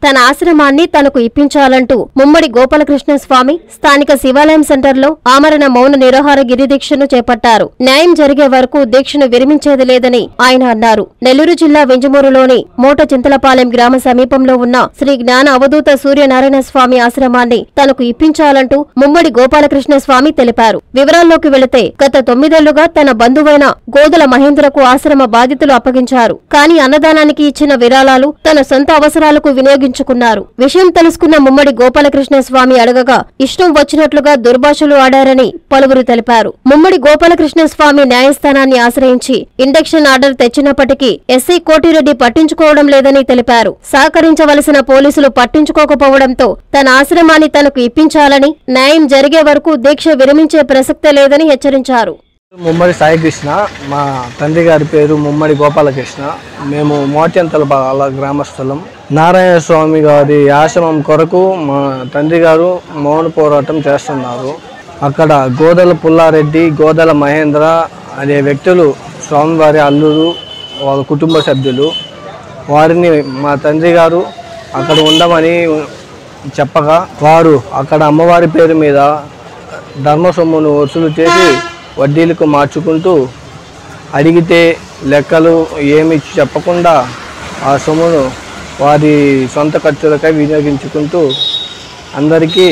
తన ఆశ్రమాన్ని తనకు ఇప్పించాలంటూ ముమ్మడి గోపాలకృష్ణ స్వామి స్థానిక శివాలయం సెంటర్లో ఆమరణ మౌన నిరాహార గిరిదీక్షను చేపట్టారు. న్యాయం జరిగే వరకు దీక్షను విరమించేది లేదని ఆయన అన్నారు. నెల్లూరు జిల్లా వెంజమూరులోని మోట చింతలపాలెం గ్రామ సమీపంలో ఉన్న శ్రీ జ్ఞాన అవధూత సూర్యనారాయణ స్వామి ఆశ్రమాన్ని తనకు ఇప్పించాలంటూ ముమ్మడి గోపాలకృష్ణ స్వామి తెలిపారు. వివరాల్లోకి వెళితే గత 9 ఏళ్లుగా తన బంధువైన గోదల మహేంద్రకు ఆశ్రమ బాధ్యతలు అప్పగించారు. కానీ అన్నదానానికి ఇచ్చిన విరాళాలు తన సొంత అవసరాలకు వినియోగించుకున్నారు. విషయం తెలుసుకున్న ముమ్మడి గోపాలకృష్ణ స్వామి అడగగా ఇష్టం వచ్చినట్లుగా దుర్భాషలు ఆడారని పలువురు తెలిపారు. ముమ్మడి గోపాలకృష్ణ స్వామి న్యాయస్థానాన్ని ఆశ్రయించి ఇండక్షన్ ఆర్డర్ తెచ్చినప్పటికీ ఎస్ఐ కోటిరెడ్డి పట్టించుకోవడం లేదని తెలిపారు. సహకరించవలసిన పోలీసులు పట్టించుకోకపోవడంతో తన ఆశ్రమాన్ని తనకు ఇప్పించాలని, న్యాయం జరిగే వరకు దీక్ష విరమించే ప్రసక్తే లేదని హెచ్చరించారు. ముమ్మడి సాయి కృష్ణ, మా తండ్రి గారి పేరు ముమ్మడి గోపాలకృష్ణ. మేము మోటచింతలపాలెం గ్రామస్థలం. నారాయణ స్వామి గారి ఆశ్రమం కొరకు మా తండ్రి గారు మౌన పోరాటం చేస్తున్నారు. అక్కడ గోదల పుల్లారెడ్డి, గోదల మహేంద్ర అనే వ్యక్తులు స్వామివారి అల్లుడు, వాళ్ళ కుటుంబ సభ్యులు. వారిని మా తండ్రి గారు అక్కడ ఉండమని చెప్పగా వారు అక్కడ అమ్మవారి పేరు మీద ధర్మ సొమ్మును వసూలు చేసి వడ్డీలకు మార్చుకుంటూ అడిగితే లెక్కలు ఏమి చెప్పకుండా ఆ సొమ్మును వారి సొంత ఖర్చులకై వినియోగించుకుంటూ అందరికీ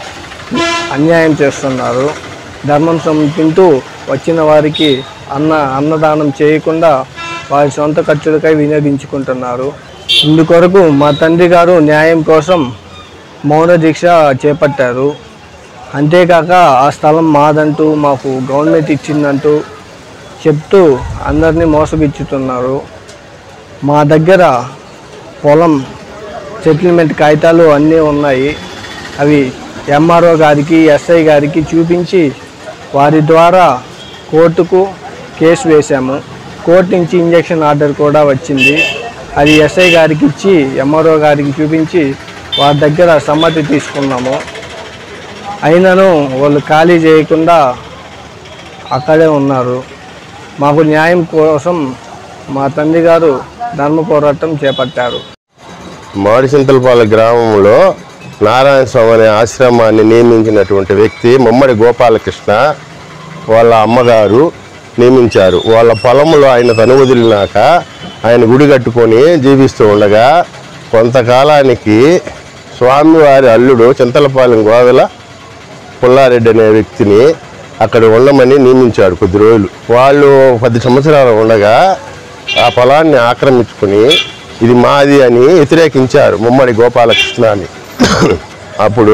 అన్యాయం చేస్తున్నారు. ధర్మం సొమ్ము తింటూ వచ్చిన వారికి అన్నదానం చేయకుండా వారి సొంత ఖర్చులకై వినియోగించుకుంటున్నారు. ఇందుకొరకు మా తండ్రి గారు న్యాయం కోసం మౌన దీక్ష చేపట్టారు. అంతేకాక ఆ స్థలం మాదంటూ, మాకు గవర్నమెంట్ ఇచ్చిందంటూ చెప్తూ అందరినీ మోసగిచ్చుతున్నారు. మా దగ్గర పొలం సెటిల్మెంట్ కాగితాలు అన్నీ ఉన్నాయి. అవి ఎంఆర్ఓ గారికి, ఎస్ఐ గారికి చూపించి వారి ద్వారా కోర్టుకు కేసు వేశాము. కోర్టు నుంచి ఇంజక్షన్ ఆర్డర్ కూడా వచ్చింది. అది ఎస్ఐ గారికి ఇచ్చి ఎంఆర్ఓ గారికి చూపించి వారి దగ్గర సమ్మతి తీసుకున్నాము. అయినను వాళ్ళు ఖాళీ చేయకుండా అక్కడే ఉన్నారు. మాకు న్యాయం కోసం మా తండ్రి గారు ధర్మ పోరాటం చేపట్టారు. మోటచింతలపాలెం గ్రామంలో నారాయణ స్వామి అనే ఆశ్రమాన్ని నియమించినటువంటి వ్యక్తి ముమ్మడి గోపాలకృష్ణ వాళ్ళ అమ్మగారు నియమించారు. వాళ్ళ పొలంలో ఆయన తనువదిలినాక ఆయన గుడి కట్టుకొని జీవిస్తూ ఉండగా కొంతకాలానికి స్వామివారి అల్లుడు చింతలపాలెం గోదల పుల్లారెడ్డి అనే వ్యక్తిని అక్కడ ఉండమని నియమించాడు. కొద్ది రోజులు వాళ్ళు 10 సంవత్సరాలు ఉండగా ఆ పొలాన్ని ఆక్రమించుకుని ఇది మాది అని వ్యతిరేకించారు ముమ్మడి గోపాలకృష్ణని. అప్పుడు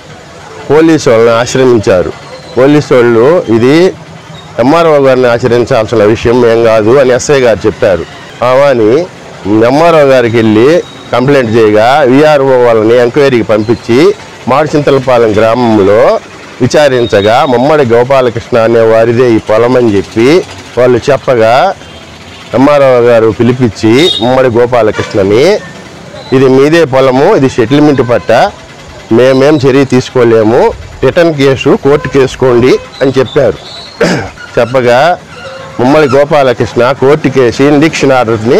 పోలీసు వాళ్ళని ఆశ్రయించారు. పోలీసు వాళ్ళు ఇది ఎంఆర్ఓ గారిని ఆచరించాల్సిన విషయం ఏం కాదు అని ఎస్ఐ గారు చెప్పారు. అని ఎంఆర్ఓ గారికి వెళ్ళి కంప్లైంట్ చేయగా విఆర్ఓ వాళ్ళని ఎంక్వైరీకి పంపించి మోటచింతలపాలెం గ్రామంలో విచారించగా ముమ్మడి గోపాలకృష్ణ అనే వారిదే ఈ పొలం అని చెప్పి వాళ్ళు చెప్పగా ఎంఆర్ఓ గారు పిలిపించి ముమ్మడి గోపాలకృష్ణని ఇది మీదే పొలము, ఇది సెటిల్మెంట్ పట్ట, మేమేం చర్య తీసుకోలేము, రిటర్న్ కేసు కోర్టు కేసుకోండి అని చెప్పారు. చెప్పగా ముమ్మడి గోపాలకృష్ణ కోర్టు కేసి ఇండిక్షన్ ఆర్డర్ని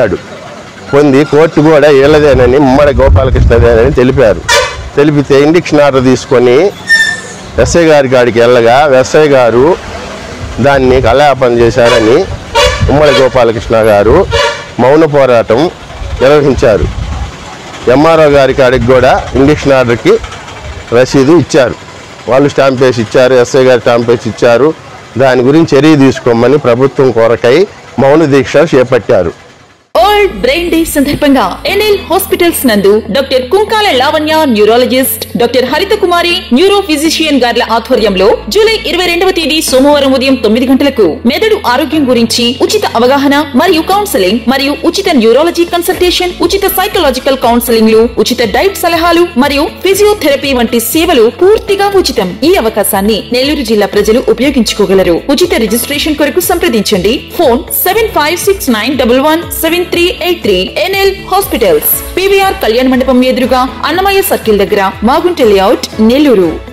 పొంది కోర్టు కూడా వీళ్ళదేనని ముమ్మడి గోపాలకృష్ణదేనని తెలిపారు. తెలిపితే ఇండిక్షన్ ఆర్డర్ తీసుకొని ఎస్ఐ గారి కాడికి వెళ్ళగా ఎస్ఐ గారు దాన్ని కళాపన చేశారని ముమ్మడి గోపాలకృష్ణ గారు మౌన పోరాటం నిర్వహించారు. ఎంఆర్ఓ గారి కాడికి కూడా ఇండిక్షన్ ఆర్డర్కి రసీదు ఇచ్చారు. వాళ్ళు స్టాంప్ వేసి ఇచ్చారు, ఎస్ఐ గారు స్టాంప్ వేసి ఇచ్చారు. దాని గురించి చర్య తీసుకోమని ప్రభుత్వం కొరకై మౌన దీక్ష చేపట్టారు. వరల్డ్ బ్రెయిన్ డే సందర్భంగా ఎన్ఎల్ హాస్పిటల్స్ నందు doctor Kunkala Lavanya neurologist, doctor Haritha Kumari neuro physician గార్ల ఆధ్వర్యంలో జూలై 22వ తేదీ సోమవారం ఉదయం 9 గంటలకు మెదడు ఆరోగ్యం గురించి ఉచిత అవగాహన మరియు కౌన్సెలింగ్ మరియు ఉచిత న్యూరాలజీ కన్సల్టేషన్, ఉచిత సైకలాజికల్ కౌన్సెలింగ్లు, ఉచిత డైట్ సలహాలు మరియు ఫిజియోథెరపీ వంటి సేవలు పూర్తిగా ఉచితం. ఈ అవకాశాన్ని నెల్లూరు జిల్లా ప్రజలు ఉపయోగించుకోగలరు. ఉచిత రిజిస్ట్రేషన్ కొరకు సంప్రదించండి. ఫోన్ 7569117383. ఎన్ఎల్ హాస్పిటల్స్, పీవీఆర్ కళ్యాణ మండపం ఎదురుగా అన్నమయ్య సర్కిల్ దగ్గర, మాగుంట లేఅవుట్, నెల్లూరు.